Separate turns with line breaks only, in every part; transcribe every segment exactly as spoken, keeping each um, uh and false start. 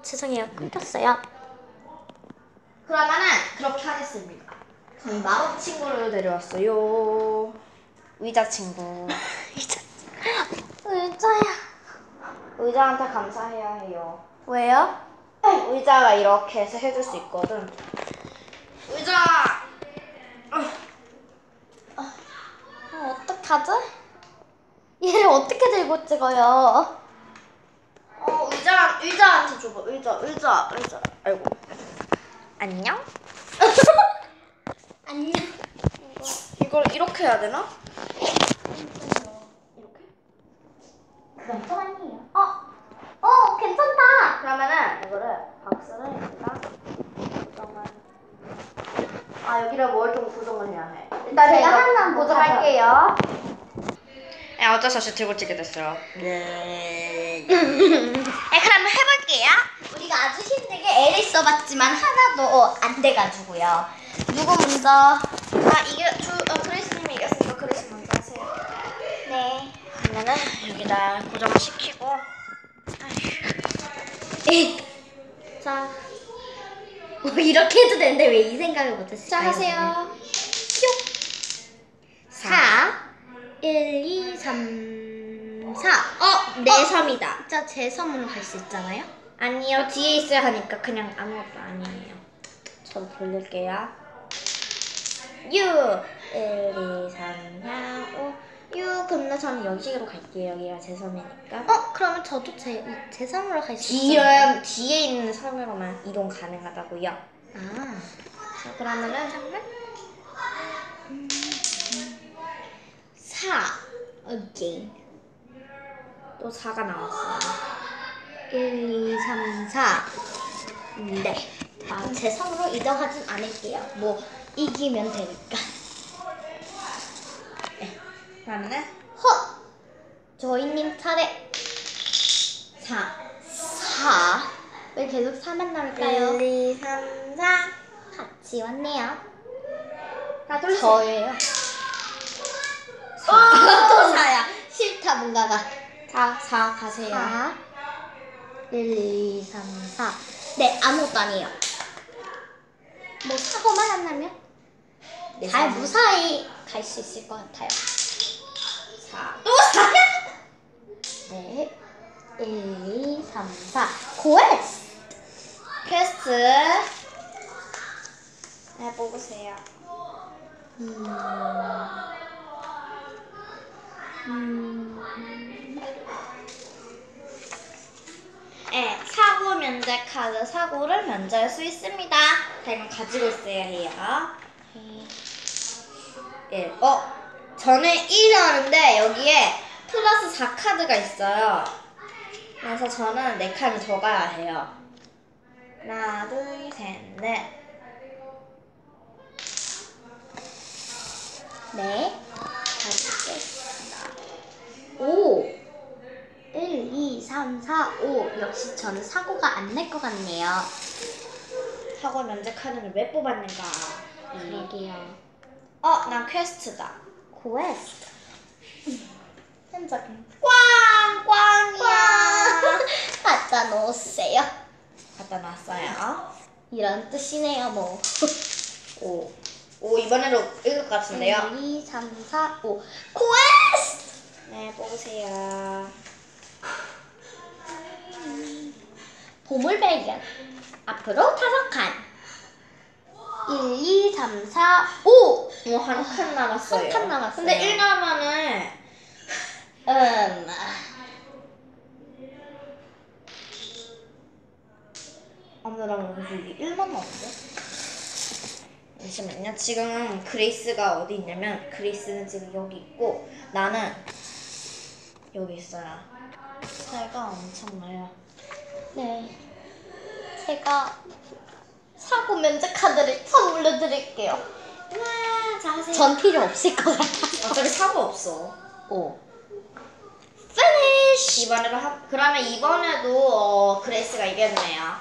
죄송해요. 끊겼어요.
그러면은 그렇게 하겠습니다. 저희 마법 친구를 데려왔어요. 의자 친구.
의자. 의자야.
의자한테 감사해야 해요.
왜요?
의자가 이렇게 해서 해줄 수 있거든. 의자!
어, 어떡하지? 얘를 어떻게 들고 찍어요?
어, 의자, 의자한테 줘봐. 의자, 의자, 의자. 아이고.
안녕? 안녕.
이걸 이렇게 해야 되나? 이렇게?
그럼 또 아니에요. 어, 어, 괜찮다.
그러면은 이거를 박스를 여기다 고정을. 아, 여기를 뭘 좀 고정을 해야 해. 일단
제가
이거
하나
고정할게요. 네, 어쩔 수 없이 들고 찍게 됐어요.
네. 네, 그럼 해볼게요. 우리가 아주 힘들게 애를 써봤지만 하나도 안 돼가지고요. 누구 먼저?
아, 이게 주, 어, 그리스님이 이겼으니까 그리스 먼저 하세요.
네.
그러면은 여기다 고정을 시키고.
자, 뭐 이렇게 해도 되는데 왜 이 생각을 못했을까요?
자, 하세요.
사, 일, 이, 삼, 사.
어, 내 섬이다.
진짜 제 섬으로 갈 수 있잖아요?
아니요, 뒤에 있어야 하니까 그냥 아무것도 아니에요. 저도 돌릴게요. 유, 일, 이, 삼, 사, 오. 유, 근데 저는 여기로 갈게요. 여기가 제 섬이니까.
어, 그러면 저도 제, 제 섬으로 갈 수 있잖아요.
뒤에, 뒤에 있는 섬으로만 이동 가능하다고요.
아,
자, 그러면은
잠깐만. 사, 오케이.
또 사가 나왔어요.
일, 이, 삼, 사. 네. 아, 제 섬으로 이동하진 않을게요. 뭐, 이기면 되니까.
네. 그러면은
헛! 조이님 차례. 사. 사. 왜 계속 사만 나올까요?
일, 이, 삼, 사.
같이 왔네요.
다 돌리세요.
저예요.
사.
또 사야. 싫다, 뭔가가.
자, 사 가세요.
사. 일, 이, 삼, 사. 네, 아무것도 아니에요. 뭐, 사고만 안 나면
네,
잘
사.
무사히 갈 수 있을 것 같아요.
사. 또 사야?
네. 일, 이, 삼, 사. 고에스!
퀘스트. 네, 뽑으세요.
음. 음.
네, 사고 면제 카드 사고를 면제할 수 있습니다. 자, 이건 가지고 있어야 해요. 예, 어, 저는 일 나오는데 여기에 플러스 사 카드가 있어요. 그래서 저는 네 칸을 더 가야 해요. 하나, 둘, 셋, 넷.
네. 가지겠습니다. 오! 일, 이, 삼, 사, 오. 역시 저는 사고가 안 날 것 같네요.
사고 면제 카드를 왜 뽑았는가?
그러게요.
어, 난 퀘스트다.
고에스트.
깜짝이야. 꽝! 꽝이야!
갖다 놓으세요.
갖다 놨어요.
이런 뜻이네요, 뭐.
오. 오, 이번에도 읽을 것 같은데요?
일, 이, 삼, 사, 오. 고에스트!
네, 뽑으세요.
보물 발견. 앞으로 다섯 칸. 일, 이, 삼, 사, 오!
뭐, 한 칸 남았어요.
한 칸 남았어요.
근데 일 남으면은,
음.
아무랑 여기 일만 남았어? 잠시만요. 지금 그레이스가 어디 있냐면, 그레이스는 지금 여기 있고, 나는 여기 있어요. 차이가 엄청나요.
네. 제가 사고 면제 카드를 선물로 드릴게요.
와, 잘하세요.
전 필요 없을 것 같아요.
어차피 사고 없어.
오. 피니쉬!
이번에도 하, 그러면 이번에도 어, 그레이스가 이겼네요.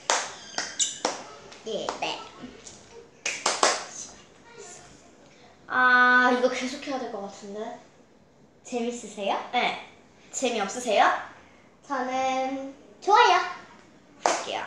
예, 네.
아, 이거 계속 해야 될 것 같은데.
재밌으세요?
네. 재미없으세요?
저는 좋아요.
할게요.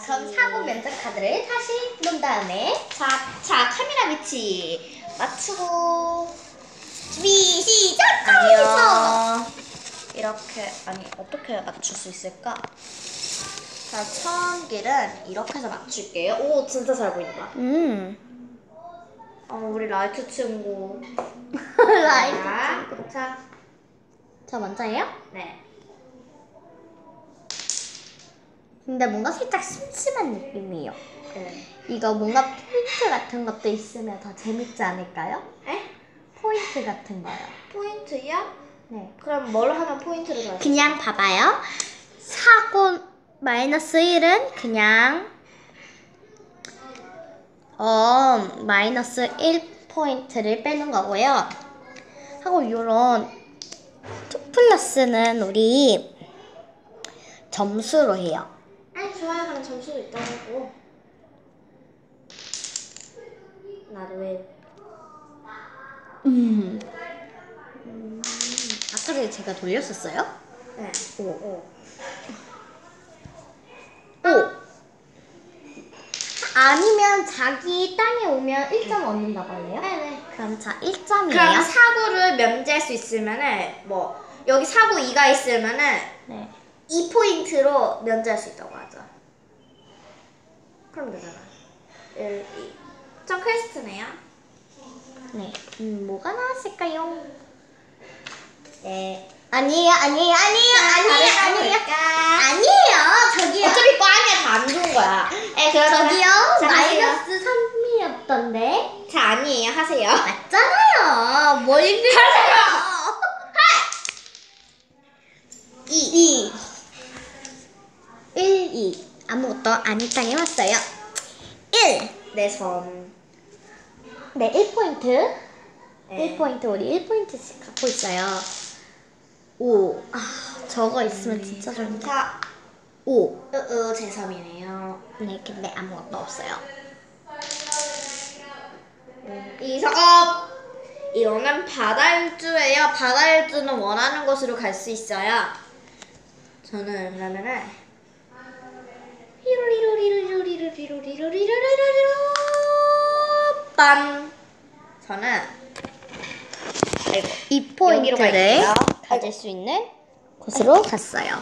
그럼 사고 면접 카드를 다시 놓은 다음에
자, 자 카메라 위치 맞추고 준비 시작. 아니요. 이렇게 아니 어떻게 맞출 수 있을까? 자, 처음 길은 이렇게 해서 맞출게요. 오, 진짜 잘 보인다.
음.
어, 우리 라이트 친구.
라이트
자,
친구.
자,
저 먼저예요?
네.
근데 뭔가 살짝 심심한 느낌이에요.
네.
이거 뭔가 포인트 같은 것도 있으면 더 재밌지 않을까요?
에?
포인트 같은 거요.
포인트야?
네.
그럼 뭘 하면 포인트를 더?
그냥 봐봐요. 사고 마이너스 일은 그냥 어 마이너스 일 포인트를 빼는 거고요. 하고 요런 이 플러스는 우리 점수로 해요.
아, 좋아요. 그럼 점수도 있다고. 나도 왜?
음. 음. 아까 전에 제가 돌렸었어요?
네.
오.
오.
오. 아니면 자기 땅에 오면 일 점 얻는다고 할래요?
네네.
그럼 자 일 점이에요.
그럼 사구를 면제할 수 있으면은 뭐 여기 사구 이가 있으면은
네.
이 포인트로 면제할 수 있다고 하죠. 그럼 되잖아. 일, 이. 전 퀘스트네요.
네. 음, 뭐가 나왔을까요?
네.
아니에요, 아니에요, 아니에요, 아니에요, 아니에요.
아니에요.
아니에요, 저기요.
어차피 꽝이야 다 안 좋은 거야. 에, 그러면
저기요,
자, 하세요.
마이너스 삼이었던데.
자, 아니에요. 하세요.
맞잖아요. 뭘 하세요.
이.
이. 일, 이. 아무것도 아닌 땅에 왔어요. 일.
내 손.
네, 일 포인트.
네.
일 포인트, 우리 일 포인트씩 갖고 있어요. 오. 아, 저거 있으면 진짜 좋은데.
자,
오.
으으, 제 섬이네요.
네, 근데 아무것도 없어요.
이석업! 이거는 바다일주예요. 바다일주는 원하는 곳으로 갈 수 있어요. 저는 그러면은 히로리로리로리로리로리로리로리로리로 빰. 저는 아이고
이
여기로
포인트를
갈게요.
가질 수 있는 곳으로 갔어요.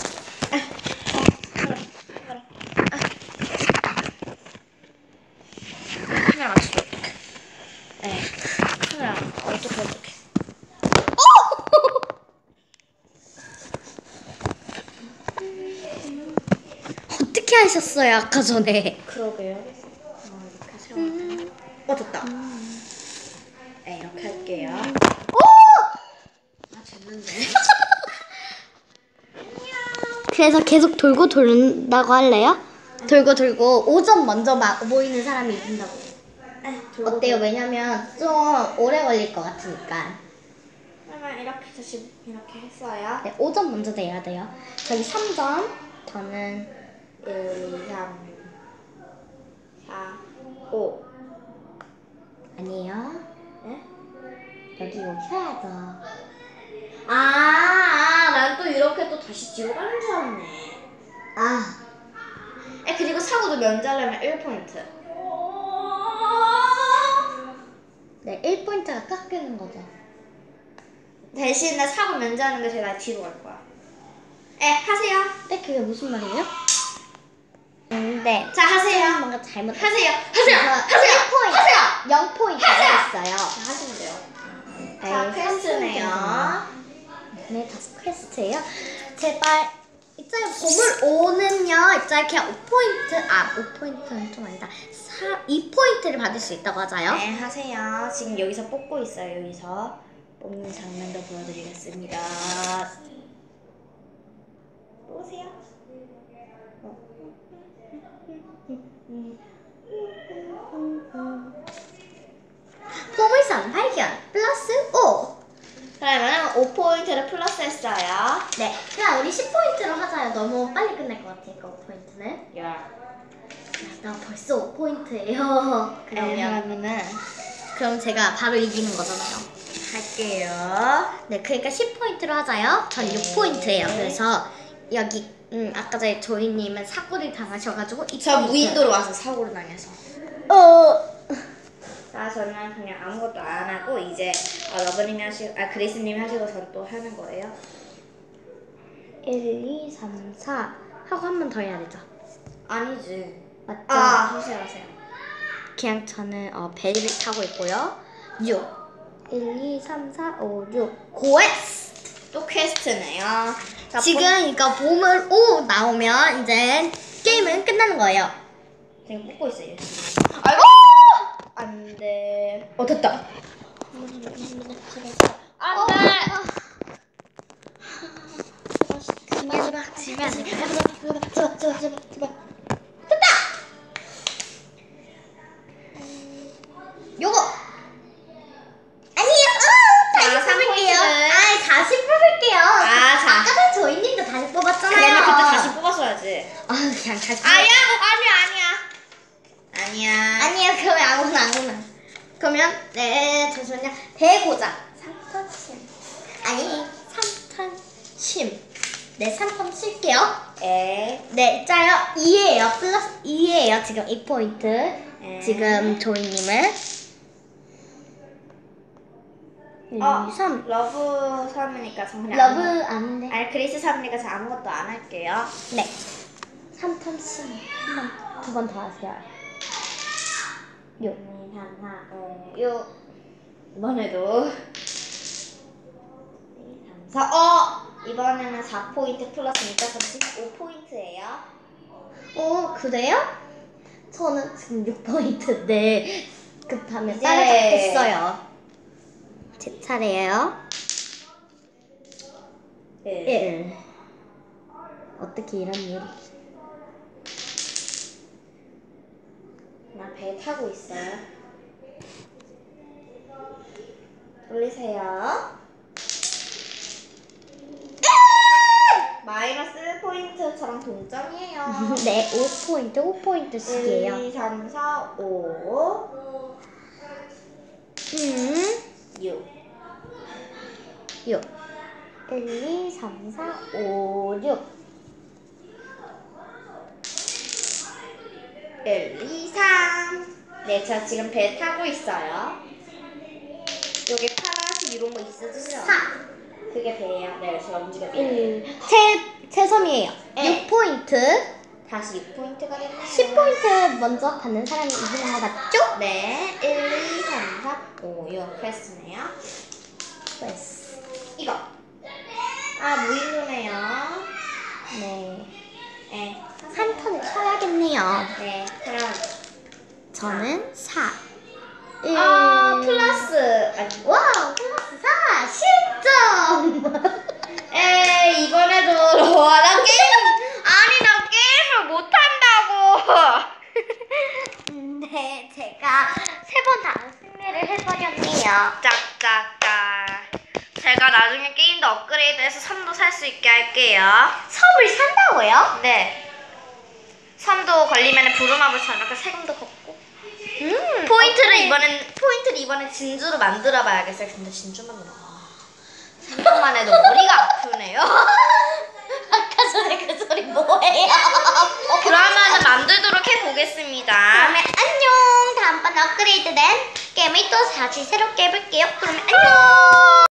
카메라 맞추죠. 네. 카메라 어떻게 어떻게?
어떻게 하셨어요, 아까 전에?
그러게요. 어, 이렇게 세워. 음. 어 됐다. 음. 네, 이렇게 할게요.
오!
아 됐는데.
그래서 계속 돌고 돌린다고 할래요? 돌고 돌고 오 점 먼저 막 모이는 사람이 이긴다고.
네,
어때요? 왜냐면 좀 오래 걸릴 것 같으니까.
그러면 이렇게 다시 이렇게 했어요.
네, 오 점 먼저 내야 돼요. 저기 삼 점. 저는
일, 이, 삼, 사, 오.
아니에요.
네?
여기 오셔야죠.
아, 아, 난 또 이렇게 또 다시 뒤로 가는 줄 알았네.
아,
에, 그리고 사고도 면제하려면 일 포인트.
네, 일 포인트가 깎이는 거죠.
대신에 사고 면제하는 게 제가 뒤로 갈 거야. 에, 하세요.
근데 그게 무슨 말이에요? 음, 네.
자, 하세요.
뭔가 잘못.
하세요. 하세요. 하세요.
일 포인트.
하세요.
영 포인트
하세요.
있어요.
자, 하시면 돼요.
네,
자, 퀘스트네요.
네, 다시 퀘스트예요. 제발 이쪽에 보물 오는요. 이쪽에 그냥 오 포인트, 아, 오 포인트는 좀 아니다. 사, 이 포인트를 받을 수 있다고 하자요.
네, 하세요. 지금 여기서 뽑고 있어요. 여기서 뽑는 장면도 보여드리겠습니다. 보세요.
보물선 발견 플러스 오.
그러면 오 포인트를 플러스 했어요.
네, 그냥 우리 십 포인트로 하자요. 너무 빨리 끝날 것 같으니까 오 포인트는.
야.
야, 나 벌써 오 포인트예요.
그러면
그러면
그러면은
그럼 제가 바로 이기는 거잖아요.
할게요.
네, 그러니까 십 포인트로 하자요. 전
네.
육 포인트예요. 그래서 여기 음, 아까 전에 조이님은 사고를 당하셔가지고 이
저
포인트.
무인도로 와서 사고를 당해서.
어.
자, 저는 그냥 아무것도 안 하고 이제 어, 러브님이 하시고, 아 그리스님이 하시고 전 또 하는 거예요.
일, 이, 삼, 사 하고 한 번 더 해야 되죠.
아니지.
맞죠?
아, 하세요, 하세요.
그냥 저는 어, 배를 타고 있고요. 육. 일, 이, 삼, 사, 오, 육. 고에스!
또 퀘스트네요. 자,
지금 이거 보물 오 나오면 이제 게임은 끝나는 거예요.
지금 뽑고 있어요. 아이고! 안 돼. 어, 됐다. 안 돼.
제발, 제발, 제발.
제발, 제발, 제발, 제발.
요거! 아니에요! 어, 다시
자, 삼
뽑을게요.
포인트.
아, 다시 뽑을게요.
아, 자.
아까 전에 조이님도 다시 뽑았잖아요.
그러면 그때 다시 뽑았어야지.
아, 그냥 다시
아야, 아니야, 아니야. 아니야.
아니에요. 그러면 아무나 아무나. 그러면 네 잠시만요. 대고자 삼 턴 심. 아니 삼 턴 심. 네 삼 턴 칠게요.
에.
네 짜요. 이예요. 플러스 이예요. 지금 이 포인트.
에.
지금 조이님은 일,
어,
이, 삼.
러브 삼이니까 저 그냥
러브
아무-
아닌데.
아니 그리스 삼이니까 저 아무것도 안 할게요.
네. 삼 턴 심. 한 번, 두 번 더 하세요. 육.
하나, 육. 이번에도 사, 어! 이번에는 사 포인트 플러스니까 그럼 십오 포인트예요.
오, 그래요? 저는 지금 육 포인트인데 급하면
이제-
따라잡겠어요. 제 차례예요.
일.
일. 어떻게 이런 일이?
나 배 타고 있어요. 돌리세요. 마이너스 일 포인트 저랑 동점이에요.
네, 오 포인트, 오 포인트씩이에요.
일, 이, 삼, 사, 오,
음,
육.
육. 일, 이, 삼, 사, 오, 육.
일, 이, 삼. 네, 저 지금 배 타고 있어요. 여기 파란색 이런 거 있으시죠?
사.
그게 배예요. 네, 제가 움직여드릴게요.
일. 제, 제 섬이에요.
네.
육 포인트.
다시 육 포인트가 됐네요.
십 포인트 먼저 받는 사람이 이기는 거 맞죠?
네, 일, 이, 삼, 사, 오, 육 퀘스트네요.
퀘스.
이거. 아, 무인도네요.
네.
네.
한 턴을 쳐야겠네요.
네, 그럼.
저는 사. 일.
아, 플러스. 아니,
와우, 플러스 사. 십 점.
에이, 이번에도 와, 나 게임. 아니, 나 게임을 못한다고.
네, 제가 세 번 다 승리를 해버렸네요.
짝짝짝. 제가 나중에 게임도 업그레이드해서 섬도 살 수 있게 할게요.
섬을 산다고요?
네. 섬도 걸리면 부루마블처럼 이렇게 세금도 걷고.
음,
포인트를
어떡해.
이번엔 포인트를 이번엔 진주로 만들어 봐야겠어요. 근데 진주만 들어. 생각만 해도 머리가 아프네요.
아까 전에 그 소리 뭐예요?
그러면 만들도록 해보겠습니다.
그러면 안녕. 다음번 업그레이드된 게임을 또 다시 새롭게 해볼게요. 그러면 안녕.